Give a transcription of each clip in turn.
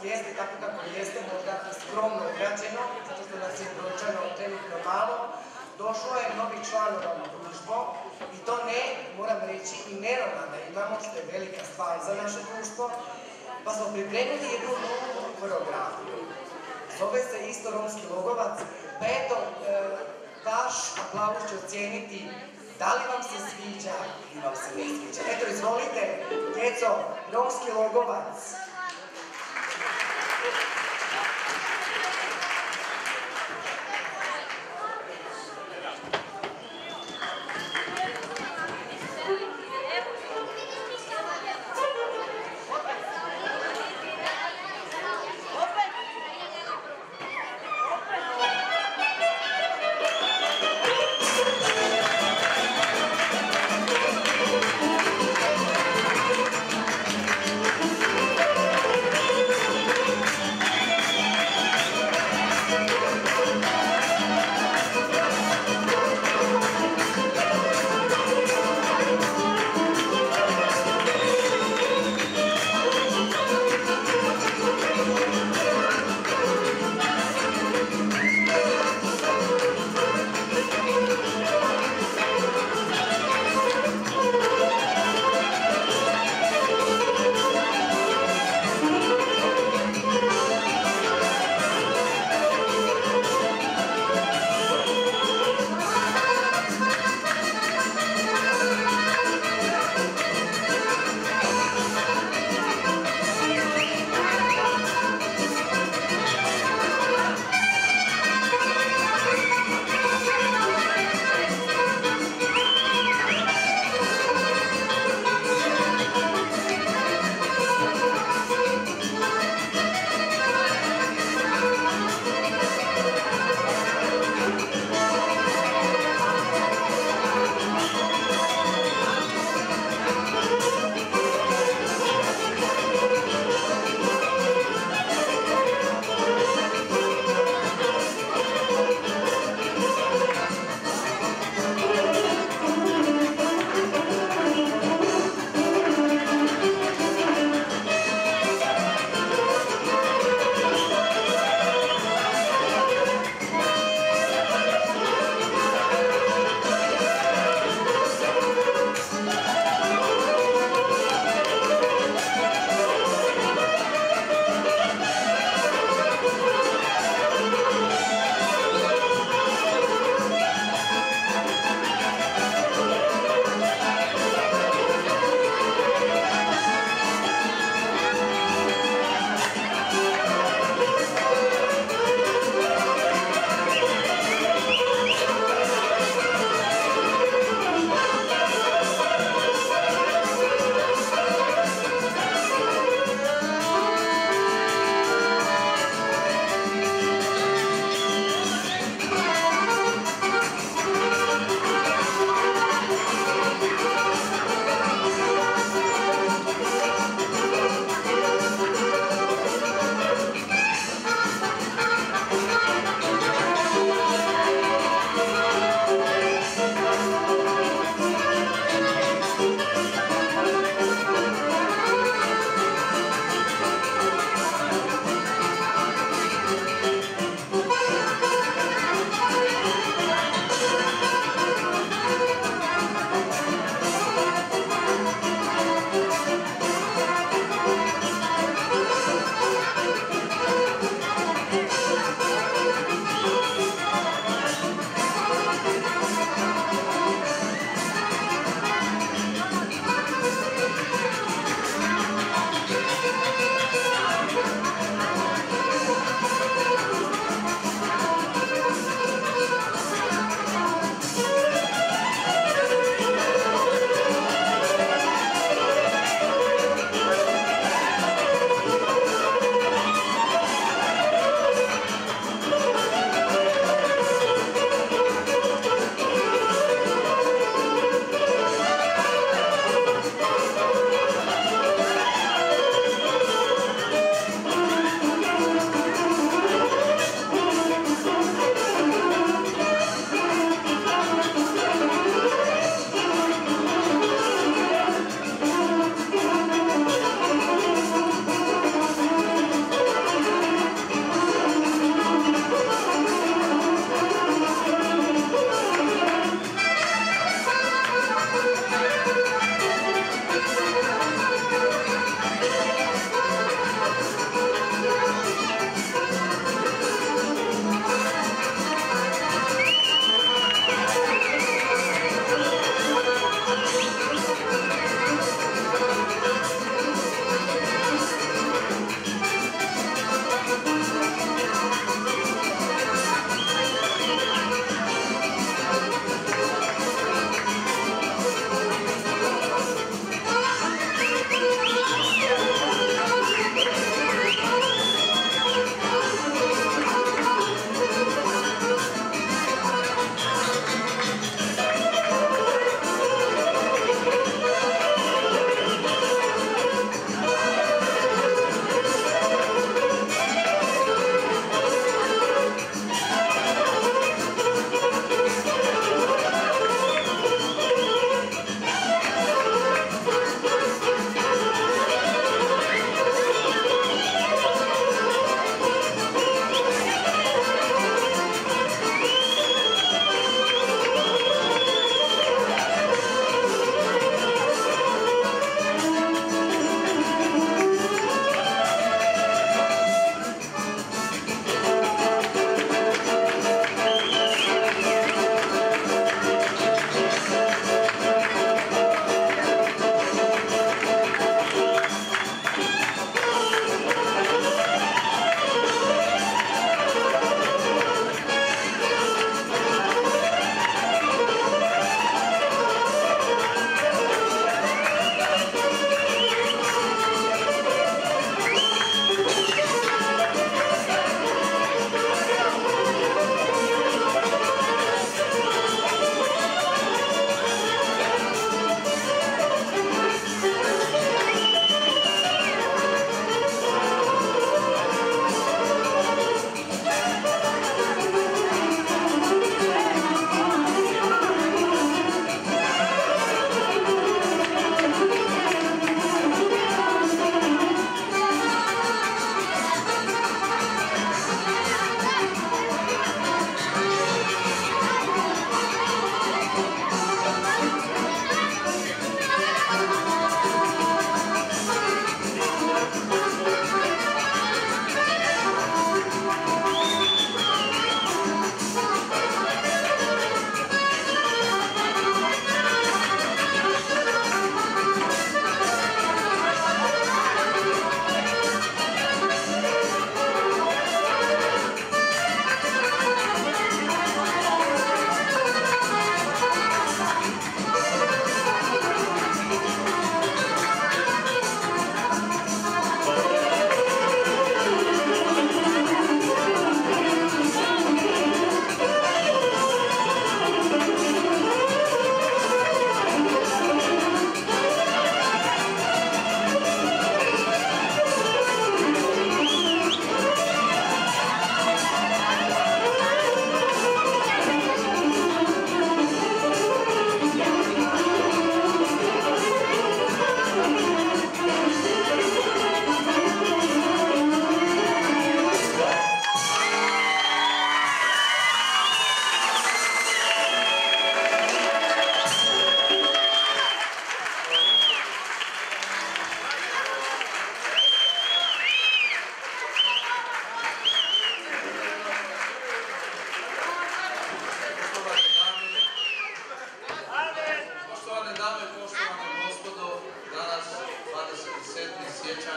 jeste tako kako jeste, možda skromno odrađeno, zato što nas je brojčano trenutno malo, došlo je novi članova u društvo i to ne, moram reći, i nerovna imamo, što je velika stvar za naše društvo, pa smo pripremili jednu novu koreografiju. Zove se isto Romski logovac, pa eto, vaš aplauz će ocijeniti da li vam se sviđa ili vam se ne sviđa. Eto, izvolite, djeco, Romski logovac.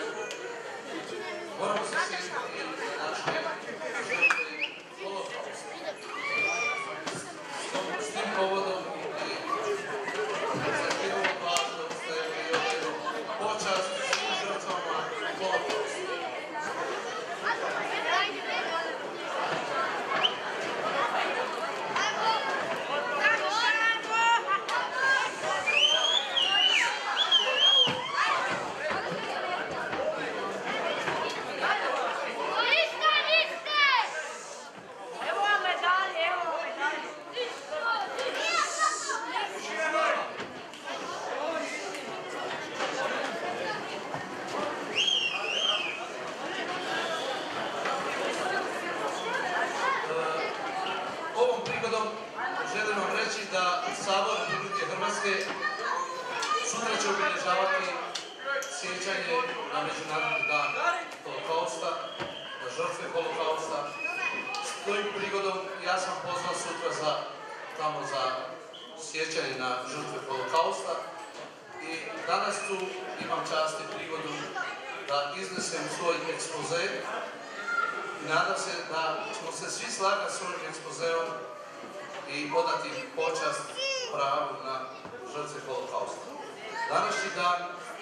Moramo se sjetiti naše žrtve holokausta. S tim povodom zahtjevamo pažnju da stavimo i odajemo počast svim žrtvama holokausta. Želim vam reći da Sabor Republike Hrvatske sutra će obilježavati sjećanje na Međunarodni dan holokausta, na žrtve holokausta. S tom prigodom ja sam pozvan sutra tamo za sjećanje na žrtve holokausta i danas tu imam čast i prigodu da iznesem svoj ekspoze i nadam se da ćemo se svi slagati s svojim ekspozeom i odati počast pravu na žrtve holokausta. Današnji dan,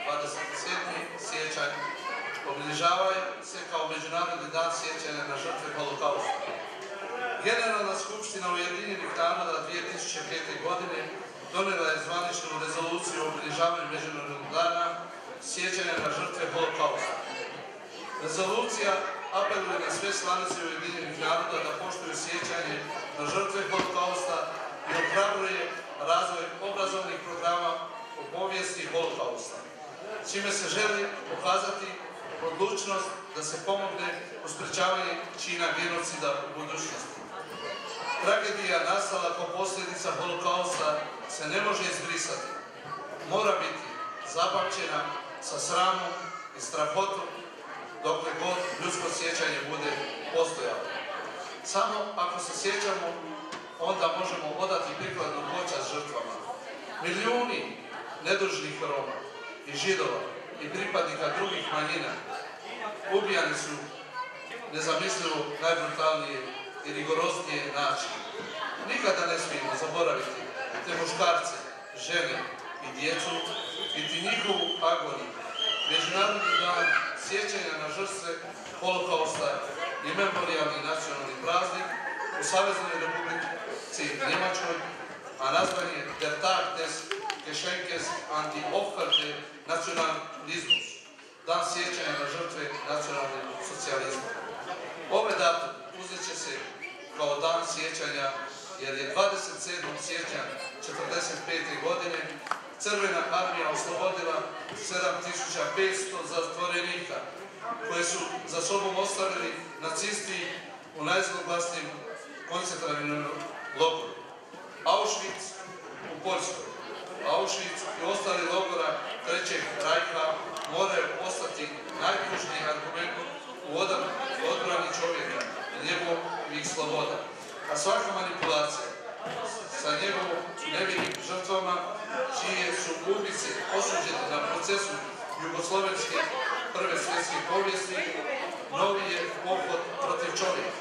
27. siječanj, obilježava se kao Međunarodni dan sjećanja na žrtve holokausta. Generalna skupština Ujedinjenih naroda 2005. godine donijela je zvaničnu rezoluciju o obilježavanju Međunarodnog dana sjećanja na žrtve holokausta. Rezolucija apeluje na sve članice Ujedinjenih naroda da poštuju sjećanje na žrtve holokausta i ohrabruje razvoj obrazovnih programa o povijesti holokausta, čime se želi pokazati odlučnost da se pomogne u sprečavanju čina genocida u budućnosti. Tragedija nastala kao posljedica holokausta se ne može izbrisati. Mora biti zapamćena sa sramom i strahotom dokle god ljudsko sjećanje bude postojalo. Samo ako se sjećamo, onda možemo odati prikladnu počast žrtvama. Milijuni nedužnih Roma i Židova i pripadnika drugih manjina ubijani su nezamislivo najbrutalnije i rigoroznije načine. Nikada ne smijemo zaboraviti te muškarce, žene i djecu, niti njihovu agoniju. Međunarodni dan sjećanja na žrtve holokausta i memorijalni nacionalni praznik u Saveznoj Republici Njemačkoj, a nazvan je Der Tag des Geschenkes an die Opfer des Nationalismus, dan sjećanja na žrtve nacionalnog socijalizma. Ovaj datum uzet će se kao dan sjećanja jer je 27. siječnja 1945. godine Crvena armija oslobodila 7500 zatvorenika koje su za sobom ostavili nacisti u najzloglasnijem koncentrativnom logoru. Auschwitz u Poljskoj. Auschwitz i ostali logora Trećeg rajha moraju ostati najključniji argument u odbrani čovjeka i njegovih sloboda. A svaka manipulacija sa njegovom nevinim žrtvama, čije su ubice osuđene na procesu jugoslovenske prve svjetske povijesti, novi je pohod protiv čovjeka.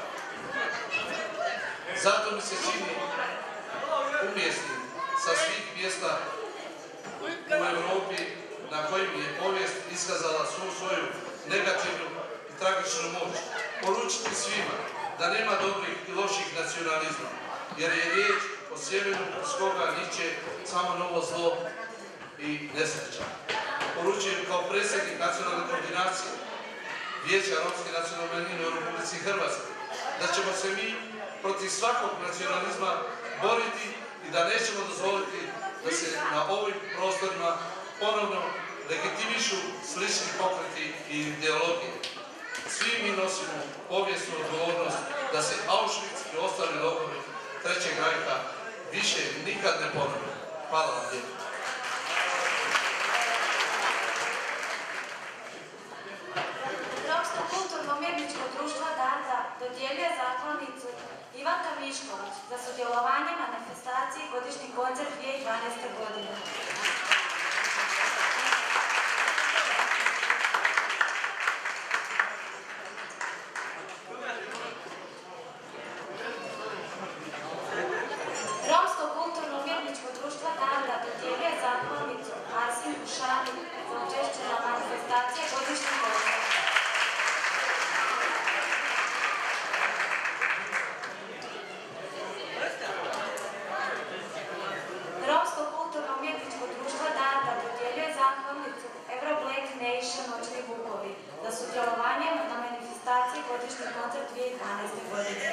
Zato mi se čini umjesnim sa svih mjesta u Europi na kojim je povijest iskazala svu svoju negativnu i tragičnu moć, poručiti svima da nema dobrih i loših nacionalizma, jer je riječ o sjemenu s koga niče samo novo zlo i nesreća. Poručujem kao predsjednik nacionalne koordinacije Vijeća Romske nacionalne manjine u Republici Hrvatskoj da ćemo se mi protiv svakog nacionalizma boriti i da nećemo dozvoliti da se na ovim prostorima ponovno legitimišu slični pokreti i ideologije. Svi mi nosimo povijesnu odgovornost da se Auschwitz i ostali logori Trećeg rajha više nikad ne ponove. Hvala vam lijepo. Romsko kulturno-umjetničko društvo Darda dodjeljuje zahvalnicu Ivanka Mišković za sudjelovanje na manifestaciji godišnji koncert 2012. godine. sudjelovanjem na manifestaciji godišnji koncert 2012. godine.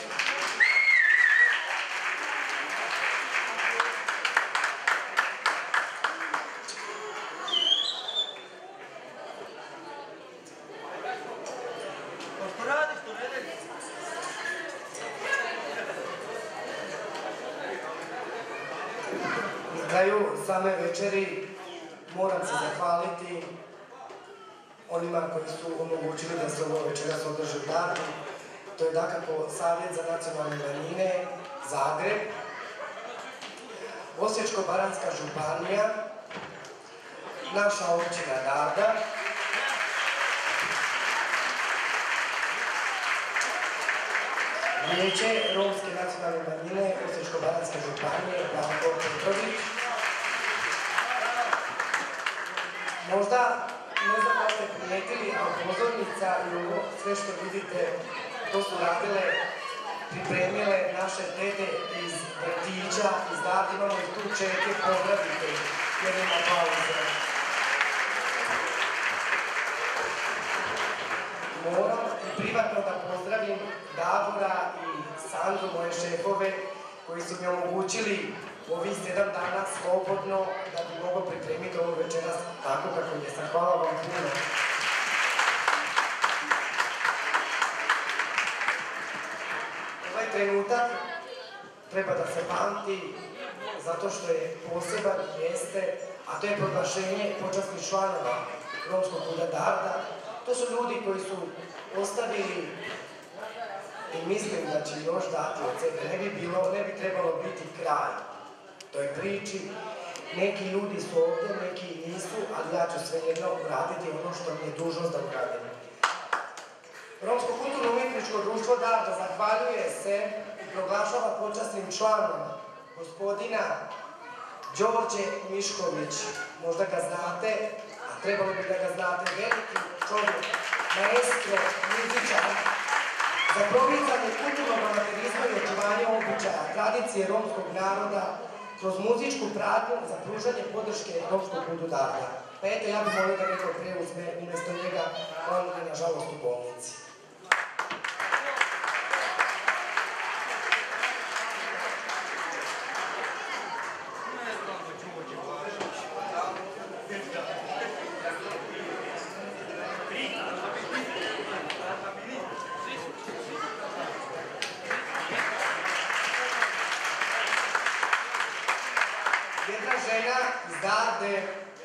Na kraju same večeri moram se zahvaliti onima koji su omogućili da se ovo večeras održi u Dardi. To je dakako Savjet za nacionalne manjine Zagreb, Osječko-baranjska županija, naša općina Darda, Vijeće Romske nacionalne manjine Osječko-baranjske županije Branko Petrović. Možda, ne znam da ste primijetili, ali pozornica i ovo sve što vidite, to su radile, pripremile naše tete iz vrtića, iz Darda, imamo i tu čeke, pozdravite ih, jer ima pauze. Moram i privatno da pozdravim Davora i Sandru, moje šefove, koji su mi omogućili ovih 7 dana slobodno da bi mogao pripremiti ovo večeras tako kako jesam. Hvala vam puno. Ovaj trenutak treba da se pamti zato što je poseban, jeste, a to je proglašenje počasnih članova Romskog kluba Darda. To su ljudi koji su ostavili i mislim da će još dati od sebe. Ne bi trebalo biti kraj toj priči. Neki ljudi su ovdje, neki nisu, ali ja ću svejedno uraditi ono što mi je dužnost da uradim. Romsko kulturno-umjetničko društvo Darda zahvaljuje se i proglašava počasnim članom gospodina Đorđe Mišković. Možda ga znate, a trebalo bi da ga znate, veliki čovjek, maestro, muzičar, za promicanje kulturnog amaterizma i očuvanje običaja, tradicije romskog naroda, kroz muzičku pratnju za pružanje podrške Romskog klubu Darda. Pa eto, ja bih molio da neko preuzme umjesto njega, on je nažalost u bolnici. Jedna žena iz Darde,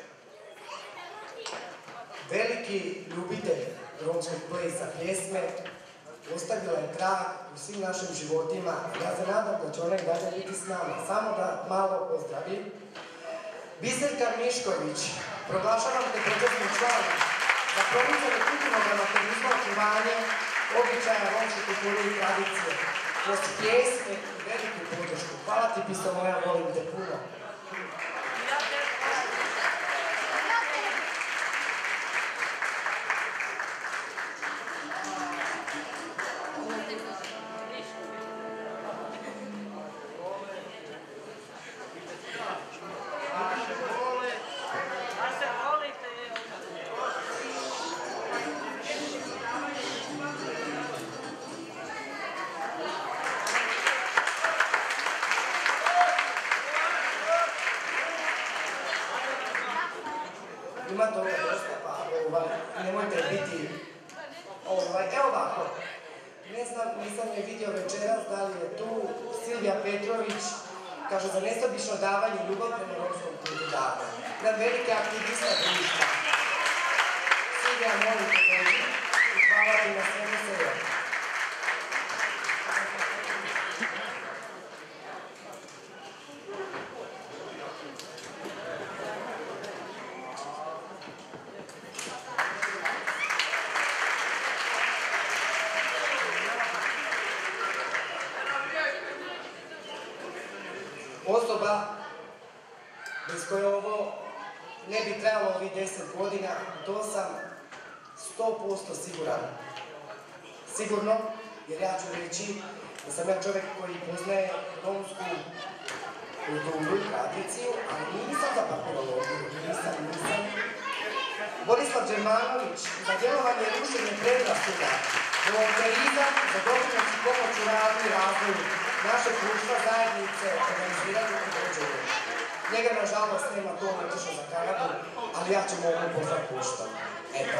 veliki ljubitelj romskog plesa, pjesme, ostavila je trag u svim našim životima. Ja se nadam da će ona i dalje biti s nama. Samo da malo pozdravim. Biserka Mišković, proglašavam te počasnim članom za promicanje kulturnog amaterizma, očuvanje običaja romske kulture i tradicije. Kroz pjesme i veliku podršku. Hvala ti, pisto moja, volim te puno. Ima toga dosta, pa nemojte biti, evo ovako, ne znam, nisam je vidio večeras, da li je tu Silvija Petrović, kaže za nesobično davanje ljubav prema Romskom klubu Darda. Jedan veliki aktivista društva. Silvija, molim te dođi i hvala ti na svemu sebe. Osoba bez koje ovo ne bi trebalo ovih 10 godina, to sam 100% siguran. Sigurno, jer ja ću reći da sam ja čovjek koji poznaje romsku kulturu i tradiciju, ali nisam za papirologiju, nisam. Borislav Đermanović za djelovanje i rušenje predrasuda, volonterizam za doprinos i pomoć u radu i razvoju našeg društva, zajednice, organiziranja i vođenja. Njega, nažalost, nema to, on je otišao za Kanadu, ali ja ću mu ovom pozdrav puštam. Eto.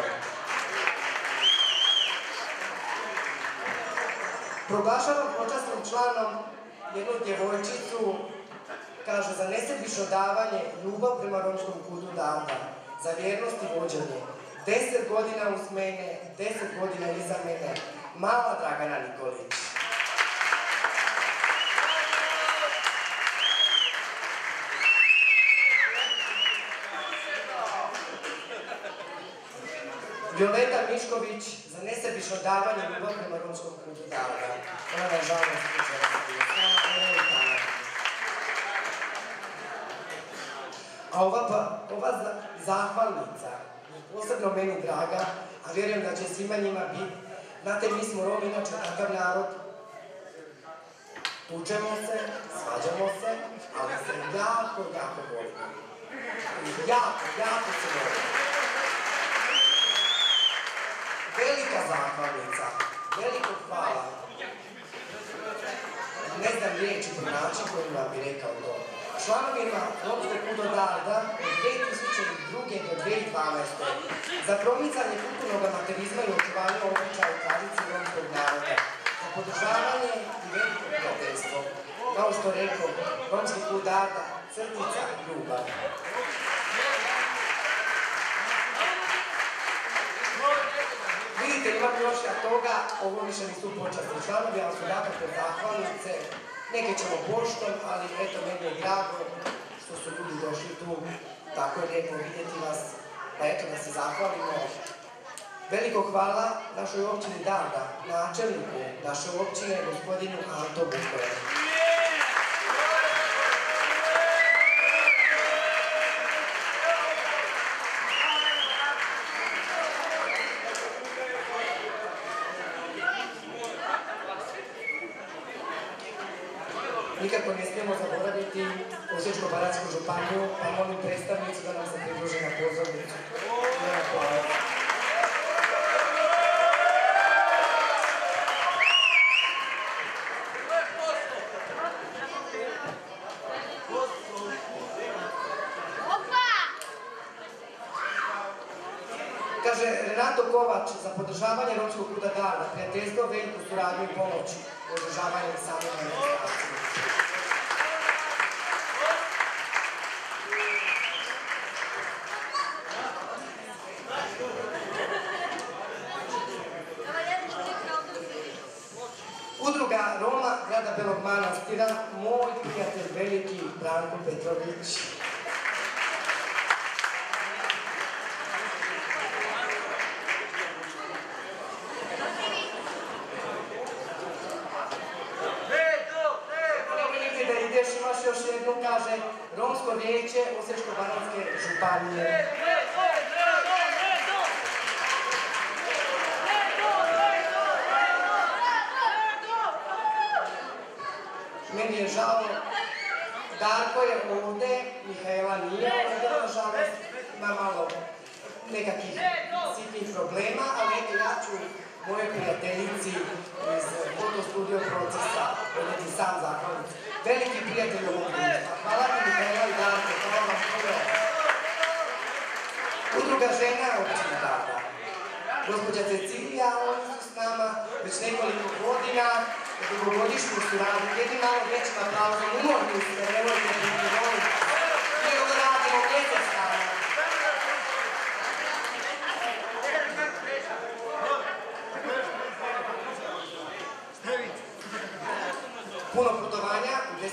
Proglašavam počasnim članom jednu djevojčicu, kaže, za nesebično davanje, ljubav prema romskom kudu Darda, za vjernost i vođenje. 10 godina uz mene, 10 godina iza mene, mala Dragana Nikolić. Violeta Mišković za nesebično davanje ljubav prema romskom kudu Darda. Ona je žalost a ova zahvalnica je posebno meni draga, a vjerujem da će svima njima biti. Znate, mi smo Romi, inače takav narod. Tučemo se, svađamo se, ali se jako volimo. Jako se volimo. Velika zahvalnica, veliko hvala. Ne znam riječi po način koji vam bi rekao to. Članovima Romskog kuda Darda od 2002. do 2012. za promicanje kulturnog amaterizma i očuvanje običaja i tradicije romskog naroda, za podržavanje i veliko prijateljstvo. Kao što rekao, Romski kud Darda, crtica i ljubav. Vidite, imam još od toga, ovo više nisu počasni članovi, ali su dakle zahvalnice. Neke ćemo poštom, ali eto, meni je drago što su ljudi došli tu. Tako je lijepo vidjeti vas, pa eto da se zahvalimo. Veliko hvala našoj općini Darda, načelniku naše općine, gospodinu Anto Bukoje. Nikako ne smijemo zaboraviti Osječko-baranjsku županiju, pa molim predstavnicu da nam se pridruži na pozornicu. Kaže Renato Kovač za podržavanje Romskog kuda Darda, prijateljstvo, veliku suradnju i pomoć u održavanju same manifestacije. Udruga Roma grada Belog Manastira, moj prijatelj veliki Branko Petrović. Imaš još jednu, kaže, Romsko vijeće Osječko-baranjske županije. Meni je žao, Darko je ovdje, Mihaela nije ovdje, nažalost, ima malo nekakvih sitnih problema, ali eto ja ću moje prijateljici iz fotostudio procesa odnijeti sam zahvalnicu. Veliki prijatelj ovog društva. Hvala ti Mihaela i Darko, hvala vam puno. Udruga žena općine Darda. Gospođa Cecilija, oni su s nama već nekoliko godina, dugogodišnju suradnju. Jedni malo većim aplauzom, umorni ste, nemojte biti volim. Mi ovo radimo mjesec dana. Puno putovanja u 10